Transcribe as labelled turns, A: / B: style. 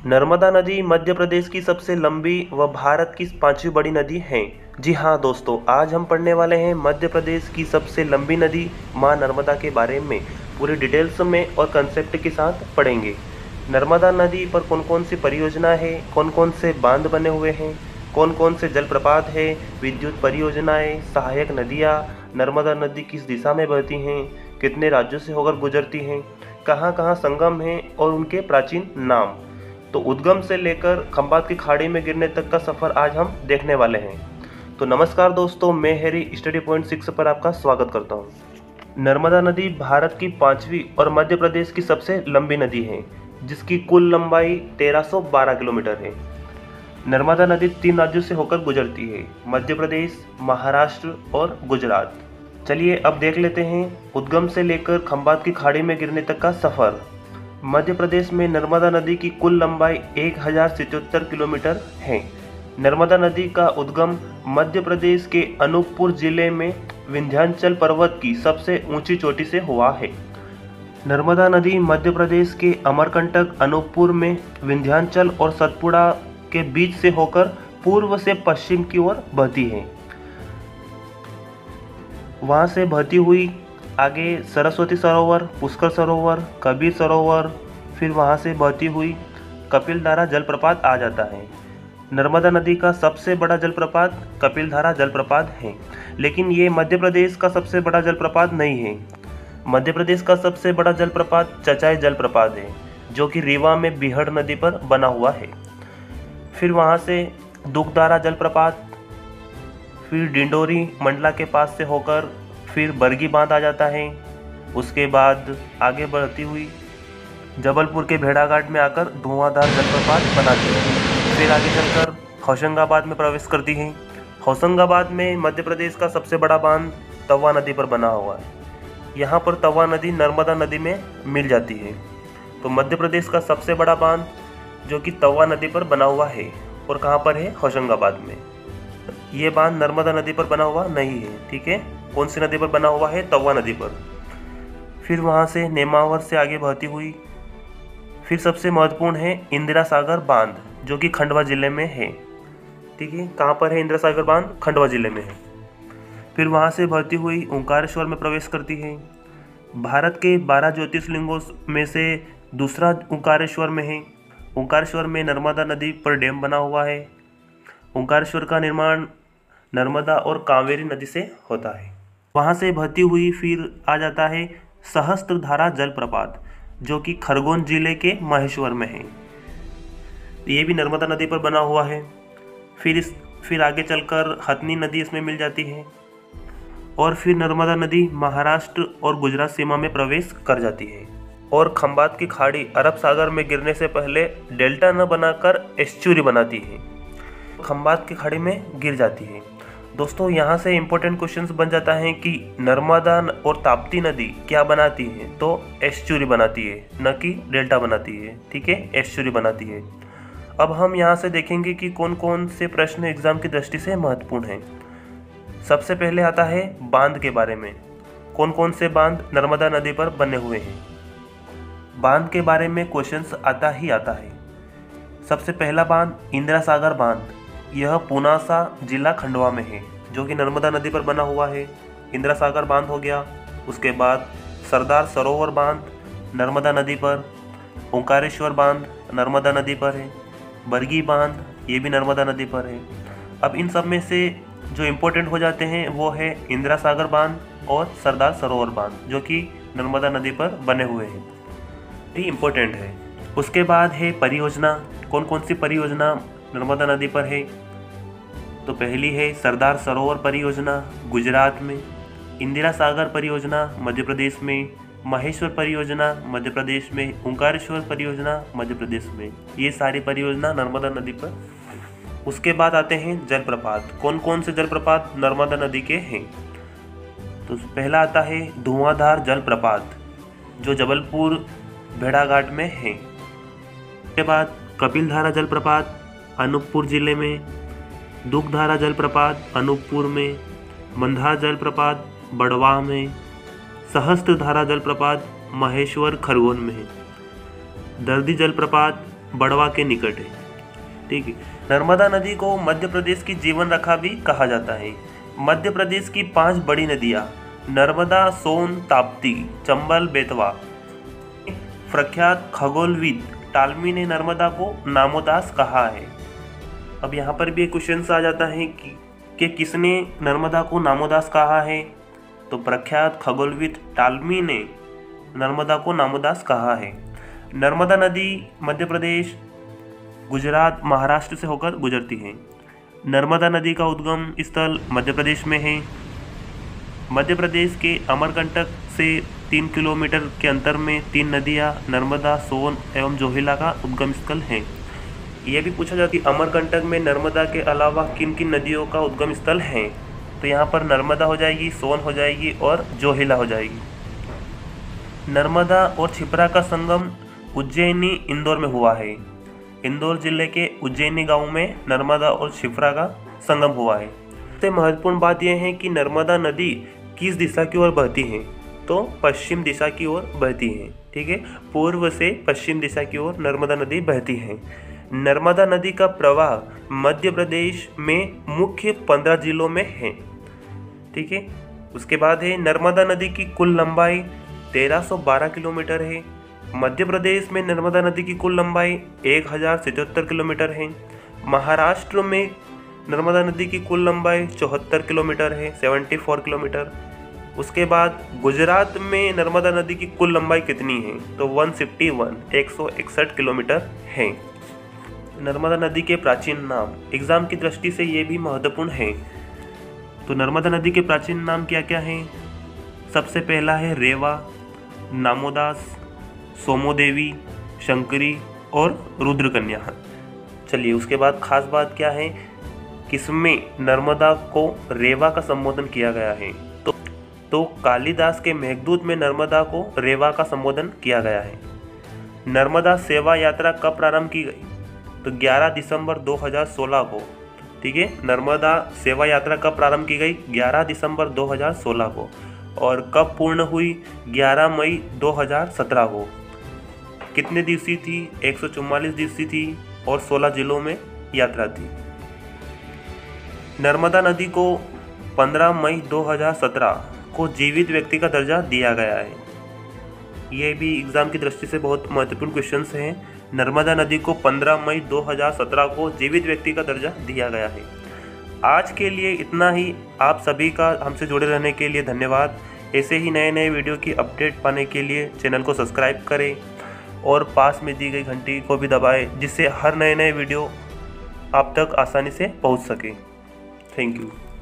A: नर्मदा नदी मध्य प्रदेश की सबसे लंबी व भारत की पांचवी बड़ी नदी है। जी हाँ दोस्तों, आज हम पढ़ने वाले हैं मध्य प्रदेश की सबसे लंबी नदी मां नर्मदा के बारे में। पूरी डिटेल्स में और कंसेप्ट के साथ पढ़ेंगे। नर्मदा नदी पर कौन कौन सी परियोजना है, कौन कौन से बांध बने हुए हैं, कौन कौन से जलप्रपात है, विद्युत परियोजनाएं, सहायक नदियाँ, नर्मदा नदी किस दिशा में बहती हैं, कितने राज्यों से होकर गुजरती हैं, कहाँ कहाँ संगम हैं और उनके प्राचीन नाम। तो उद्गम से लेकर खंबात की खाड़ी में गिरने तक का सफ़र आज हम देखने वाले हैं। तो नमस्कार दोस्तों, मैं हैरी स्टडी पॉइंट 6 पर आपका स्वागत करता हूं। नर्मदा नदी भारत की पांचवी और मध्य प्रदेश की सबसे लंबी नदी है, जिसकी कुल लंबाई 1312 किलोमीटर है। नर्मदा नदी 3 राज्यों से होकर गुजरती है, मध्य प्रदेश, महाराष्ट्र और गुजरात। चलिए अब देख लेते हैं उद्गम से लेकर खंबात की खाड़ी में गिरने तक का सफ़र। मध्य प्रदेश में नर्मदा नदी की कुल लंबाई 1077 किलोमीटर है। नर्मदा नदी का उद्गम मध्य प्रदेश के अनूपपुर जिले में विंध्याचल पर्वत की सबसे ऊंची चोटी से हुआ है। नर्मदा नदी मध्य प्रदेश के अमरकंटक, अनूपपुर में विंध्याचल और सतपुड़ा के बीच से होकर पूर्व से पश्चिम की ओर बहती है। वहां से बहती हुई आगे सरस्वती सरोवर, पुष्कर सरोवर, कबीर सरोवर, फिर वहाँ से बहती हुई कपिलधारा जलप्रपात आ जाता है। नर्मदा नदी का सबसे बड़ा जलप्रपात कपिलधारा जलप्रपात है, लेकिन ये मध्य प्रदेश का सबसे बड़ा जलप्रपात नहीं है। मध्य प्रदेश का सबसे बड़ा जलप्रपात चचाई जलप्रपात है, जो कि रीवा में बिहड़ नदी पर बना हुआ है। फिर वहाँ से दुखधारा जलप्रपात, फिर डिंडोरी मंडला के पास से होकर फिर बरगी बांध आ जाता है। उसके बाद आगे बढ़ती हुई जबलपुर के भेड़ाघाट में आकर धुआंधार जलप्रपात बनाती है। फिर आगे चलकर होशंगाबाद में प्रवेश करती है। होशंगाबाद में मध्य प्रदेश का सबसे बड़ा बांध तवा नदी पर बना हुआ है। यहाँ पर तवा नदी नर्मदा नदी में मिल जाती है। तो मध्य प्रदेश का सबसे बड़ा बांध जो कि तवा नदी पर बना हुआ है, और कहाँ पर है? होशंगाबाद में। ये बांध नर्मदा नदी पर बना हुआ नहीं है, ठीक है। कौन सी नदी पर बना हुआ है? तवा नदी पर। फिर वहाँ से नेमावर से आगे बहती हुई फिर सबसे महत्वपूर्ण है इंदिरा सागर बांध, जो कि खंडवा जिले में है, ठीक है। कहाँ पर है इंदिरा सागर बांध? खंडवा जिले में है। फिर वहाँ से बहती हुई ओंकारेश्वर में प्रवेश करती है। भारत के 12 ज्योतिर्लिंगों में से दूसरा ओंकारेश्वर में है। ओंकारेश्वर में नर्मदा नदी पर डैम बना हुआ है। ओंकारेश्वर का निर्माण नर्मदा और कावेरी नदी से होता है। वहाँ से बहती हुई फिर आ जाता है सहस्त्रधारा जलप्रपात, जो कि खरगोन जिले के महेश्वर में है। ये भी नर्मदा नदी पर बना हुआ है। फिर आगे चलकर हथनी नदी इसमें मिल जाती है, और फिर नर्मदा नदी महाराष्ट्र और गुजरात सीमा में प्रवेश कर जाती है, और खंबात की खाड़ी अरब सागर में गिरने से पहले डेल्टा न बनाकर एस्चुरी बनाती है, खंबात की खाड़ी में गिर जाती है। दोस्तों, यहाँ से इम्पोर्टेंट क्वेश्चंस बन जाता है कि नर्मदा और ताप्ती नदी क्या बनाती है? तो एस्चुरी बनाती है, न कि डेल्टा बनाती है, ठीक है। एस्चुरी बनाती है। अब हम यहाँ से देखेंगे कि कौन कौन से प्रश्न एग्जाम की दृष्टि से महत्वपूर्ण हैं। सबसे पहले आता है बांध के बारे में। कौन कौन से बांध नर्मदा नदी पर बने हुए हैं? बांध के बारे में क्वेश्चंस आता ही आता है। सबसे पहला बांध इंदिरा सागर बांध, यह पुनासा जिला खंडवा में है, जो कि नर्मदा नदी पर बना हुआ है। इंदिरा सागर बांध हो गया। उसके बाद सरदार सरोवर बांध नर्मदा नदी पर, ओंकारेश्वर बांध नर्मदा नदी पर है, बरगी बांध ये भी नर्मदा नदी पर है। अब इन सब में से जो इम्पोर्टेंट हो जाते हैं वो है इंदिरा सागर बांध और सरदार सरोवर बांध, जो कि नर्मदा नदी पर बने हुए हैं, ये इम्पोर्टेंट है। उसके बाद है परियोजना। कौन कौन सी परियोजना नर्मदा नदी पर है? तो पहली है सरदार सरोवर परियोजना गुजरात में, इंदिरा सागर परियोजना मध्य प्रदेश में, महेश्वर परियोजना मध्य प्रदेश में, ओंकारेश्वर परियोजना मध्य प्रदेश में। ये सारी परियोजना नर्मदा नदी पर। उसके बाद आते हैं जलप्रपात। कौन कौन से जलप्रपात नर्मदा नदी के हैं? तो पहला आता है धुआंधार जलप्रपात, जो जबलपुर भेड़ाघाट में है। उसके बाद कपिलधारा जलप्रपात अनूपपुर जिले में, दुखधारा जलप्रपात अनूपपुर में, मंधार जलप्रपात बड़वाह में, सहस्त्रधारा जलप्रपात महेश्वर खरगोन में है, दर्दी जलप्रपात बड़वा के निकट है। ठीक है। नर्मदा नदी को मध्य प्रदेश की जीवन रेखा भी कहा जाता है। मध्य प्रदेश की 5 बड़ी नदियाँ नर्मदा, सोन, ताप्ती, चंबल, बेतवा। प्रख्यात खगोलविद टालमी ने नर्मदा को नामोदास कहा है। अब यहाँ पर भी एक क्वेश्चन आ जाता है कि किसने नर्मदा को नामोदास कहा है। तो प्रख्यात खगोलविद टालमी ने नर्मदा को नामोदास कहा है। नर्मदा नदी मध्य प्रदेश, गुजरात, महाराष्ट्र से होकर गुजरती है। नर्मदा नदी का उद्गम स्थल मध्य प्रदेश में है। मध्य प्रदेश के अमरकंटक से 3 किलोमीटर के अंतर में 3 नदियाँ नर्मदा, सोन एवं जोहिला का उद्गम स्थल हैं। यह भी पूछा जाता है कि अमरकंटक में नर्मदा के अलावा किन किन नदियों का उद्गम स्थल हैं। तो यहाँ पर नर्मदा हो जाएगी, सोन हो जाएगी और जोहिला हो जाएगी। नर्मदा और क्षिप्रा का संगम उज्जैनी, इंदौर में हुआ है। इंदौर जिले के उज्जैनी गांव में नर्मदा और क्षिप्रा का संगम हुआ है। सबसे महत्वपूर्ण बात यह है कि नर्मदा नदी किस दिशा की ओर बहती है। तो पश्चिम दिशा की ओर बहती है। ठीक है, पूर्व से पश्चिम दिशा की ओर नर्मदा नदी बहती है। नर्मदा नदी का प्रवाह मध्य प्रदेश में मुख्य 15 जिलों में है। ठीक है, उसके बाद है नर्मदा नदी की कुल लंबाई 1312 किलोमीटर है। मध्य प्रदेश में नर्मदा नदी की कुल लंबाई 1077 किलोमीटर है। महाराष्ट्र में नर्मदा नदी की कुल लंबाई 74 किलोमीटर है, 74 किलोमीटर। उसके बाद गुजरात में नर्मदा नदी की कुल लंबाई कितनी है। तो 161 किलोमीटर है। नर्मदा नदी के प्राचीन नाम एग्जाम की दृष्टि से ये भी महत्वपूर्ण है। तो नर्मदा नदी के प्राचीन नाम क्या क्या हैं। सबसे पहला है रेवा, नामोदास, सोमोदेवी, शंकरी और रुद्रकन्या। चलिए, उसके बाद खास बात क्या है, किसमें नर्मदा को रेवा का संबोधन किया गया है। तो कालिदास के मेघदूत में नर्मदा को रेवा का संबोधन किया गया है। नर्मदा सेवा यात्रा कब प्रारंभ की गई। तो 11 दिसंबर 2016 को। ठीक है, नर्मदा सेवा यात्रा कब प्रारंभ की गई, 11 दिसंबर 2016 को। और कब पूर्ण हुई, 11 मई 2017 को। कितने दिवसीय थी, 144 दिवसीय थी और 16 जिलों में यात्रा थी। नर्मदा नदी को 15 मई 2017 को जीवित व्यक्ति का दर्जा दिया गया है। ये भी एग्जाम की दृष्टि से बहुत महत्वपूर्ण क्वेश्चंस हैं। नर्मदा नदी को 15 मई 2017 को जीवित व्यक्ति का दर्जा दिया गया है। आज के लिए इतना ही। आप सभी का हमसे जुड़े रहने के लिए धन्यवाद। ऐसे ही नए नए वीडियो की अपडेट पाने के लिए चैनल को सब्सक्राइब करें और पास में दी गई घंटी को भी दबाएं, जिससे हर नए वीडियो आप तक आसानी से पहुंच सके। Thank you.